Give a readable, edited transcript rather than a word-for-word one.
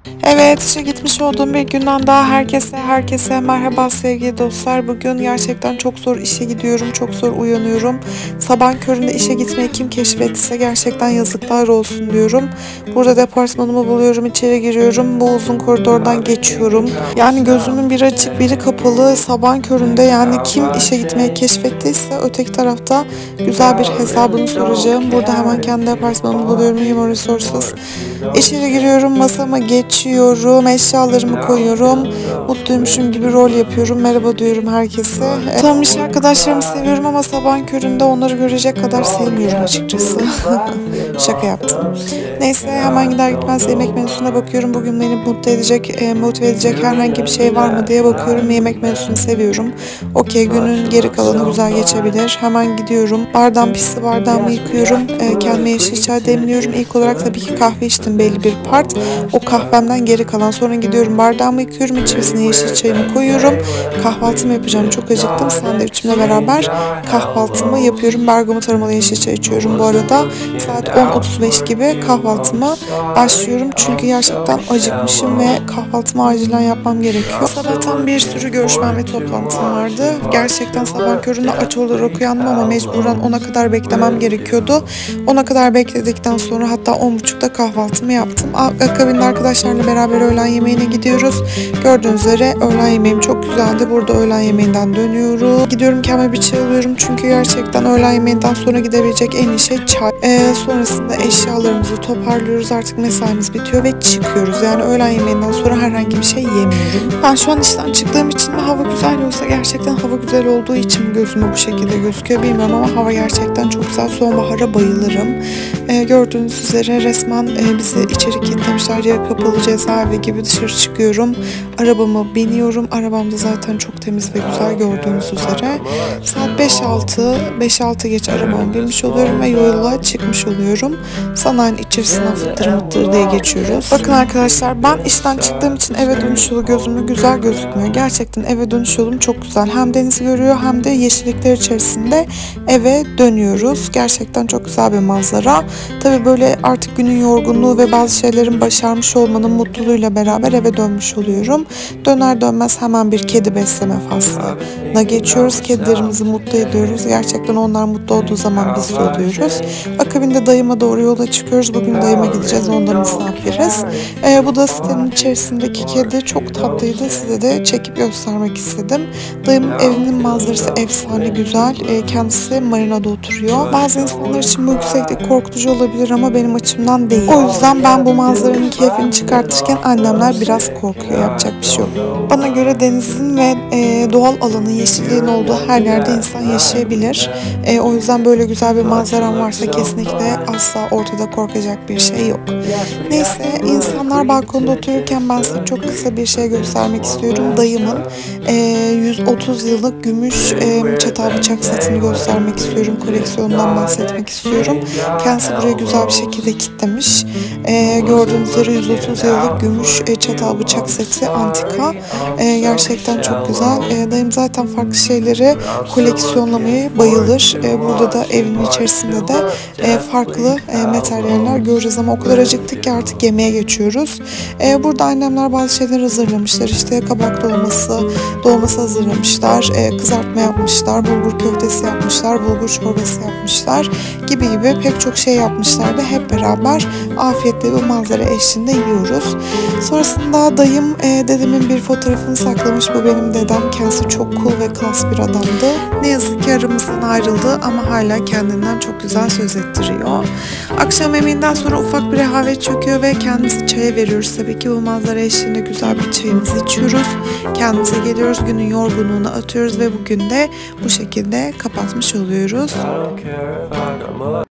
Evet, işe gitmiş olduğum bir günden daha herkese merhaba sevgili dostlar. Bugün gerçekten çok zor işe gidiyorum, çok zor uyanıyorum. Sabah köründe işe gitmeyi kim keşfetse gerçekten yazıklar olsun diyorum. Burada departmanımı buluyorum, içeri giriyorum, bu uzun koridordan geçiyorum. Yani gözümün biri açık, biri kapalı. Sabah köründe yani kim işe gitmeyi keşfettiyse öteki tarafta güzel bir hesabını soracağım. Burada hemen kendi departmanımı buluyorum, Human Resources. İçeri giriyorum, masama geçiyorum, eşyalarımı koyuyorum, mutluymuşum gibi rol yapıyorum, merhaba diyorum herkese. Tam iş arkadaşlarımı seviyorum ama sabahın köründe onları görecek kadar sevmiyorum açıkçası. Şaka yaptım. Neyse hemen gider gitmez yemek menüsüne bakıyorum. Bugün beni mutlu edecek, motive edecek herhangi bir şey var mı diye bakıyorum. Yemek menüsünü seviyorum. Okey, günün geri kalanı güzel geçebilir. Hemen gidiyorum. Bardağım pisti, bardağımı yıkıyorum. Kendime yeşil çay demliyorum. İlk olarak tabii ki kahve içtim belli bir part. O kahvemden geri kalan. Sonra gidiyorum bardağımı yıkıyorum. İçerisine yeşil çayımı koyuyorum. Kahvaltımı yapacağım. Çok acıktım. Sandviçimle beraber kahvaltımı yapıyorum. Bergamot aromalı yeşil çay içiyorum. Bu arada saat 10.35 gibi kahvaltıma başlıyorum. Çünkü gerçekten acıkmışım ve kahvaltımı acilen yapmam gerekiyor. Sabahtan bir sürü görüşmem ve toplantım vardı. Gerçekten sabah köründe aç olarak uyandım ama mecburen 10'a kadar beklemem gerekiyordu. 10'a kadar bekledikten sonra hatta 10.30'da kahvaltımı yaptım. Akabinde arkadaşlarla beraber öğlen yemeğine gidiyoruz. Gördüğünüz üzere öğlen yemeğim çok güzeldi. Burada öğlen yemeğinden dönüyorum. Gidiyorum kendime bir çay alıyorum. Çünkü gerçekten öğlen yemeğinden sonra gidebilecek en iyi şey çay. Sonrasında eşyalarımızı toparlıyoruz. Artık mesaimiz bitiyor ve çıkıyoruz. Yani öğlen yemeğinden sonra herhangi bir şey yemiyorum. Ben şu an işten çıktığım için mi hava güzel, yoksa gerçekten hava güzel olduğu için mi gözüme bu şekilde gözüküyor bilmiyorum ama hava gerçekten çok güzel. Sonbahara bayılırım. Gördüğünüz üzere resmen bizi içeri kilitlemişler. Yarı kapalı cezaevi gibi dışarı çıkıyorum. Arabamı biniyorum. Arabam da zaten çok temiz ve güzel gördüğünüz üzere. Saat 5-6 geç arabamı binmiş oluyorum ve yola çıkmış oluyorum. Sanayinin içerisinden fıttır mıttır diye geçiyoruz. Bakın arkadaşlar, ben işten çıktığım için eve dönüş yolu gözüme güzel gözükmüyor. Gerçekten eve dönüş yolum çok güzel. Hem denizi görüyor hem de yeşillikler içerisinde eve dönüyoruz. Gerçekten çok güzel bir manzara. Tabii böyle artık günün yorgunluğu ve bazı şeylerin başarmış olmanın mutluluğuyla beraber eve dönmüş oluyorum. Döner dönmez hemen bir kedi besleme faslına geçiyoruz. Kedilerimizi mutlu ediyoruz. Gerçekten onlar mutlu olduğu zaman biz de oluyoruz. Akabinde dayıma doğru yola çıkıyoruz. Bugün dayıma gideceğiz. Onda misafiriz. Bu da sitenin içerisindeki kedi çok tatlıydı. Size de çekip göstermek istedim. Dayımın evinin manzarası efsane güzel. Kendisi marinada oturuyor. Bazı insanlar için bu yükseklik korkutucu olabilir ama benim açımdan değil. O yüzden ben bu manzaranın keyfini çıkartırken annemler biraz korkuyor. Yapacak bir şey yok. Bana göre denizin ve doğal alanın, yeşilliğin olduğu her yerde insan yaşayabilir. O yüzden böyle güzel bir manzaram varsa kesinlikle asla ortada korkacak bir şey yok. Neyse, insanlar balkonda otururken ben size çok kısa bir şey göstermek istiyorum. Dayımın 130 yıllık gümüş çatal bıçak setini göstermek istiyorum. Koleksiyonundan bahsetmek istiyorum. Kendisi buraya güzel bir şekilde kitlemiş. Gördüğünüz üzere 130 yıllık gümüş çatal bıçak seti, antika. Gerçekten çok güzel. Dayım zaten farklı şeyleri koleksiyonlamayı bayılır. Burada da evin içerisinde de farklı materyaller göreceğiz ama o kadar acıktık ki artık yemeğe geçiyoruz. Burada annemler bazı şeyler hazırlamışlar. İşte kabak dolması hazırlamışlar. Kızartma yapmışlar. Bulgur köftesi yapmışlar. Bulgur çorbası yapmışlar. Gibi pek çok şey yapmışlardı. Hep beraber afiyetle bu manzara eşliğinde yiyoruz. Sonrasında dayım dedemin bir fotoğrafını saklamış. Bu benim dedem. Kendisi çok cool ve klas bir adamdı. Ne yazık ki aramızdan ayrıldı ama hala kendinden çok güzel söz ettiriyor. Akşam yemeğinden sonra ufak bir rehavet çöküyor ve kendimizi çaya veriyoruz. Tabii ki bu manzara eşliğinde güzel bir çayımızı içiyoruz. Kendimize geliyoruz. Günün yorgunluğunu atıyoruz ve bugün de bu şekilde kapatmış oluyoruz.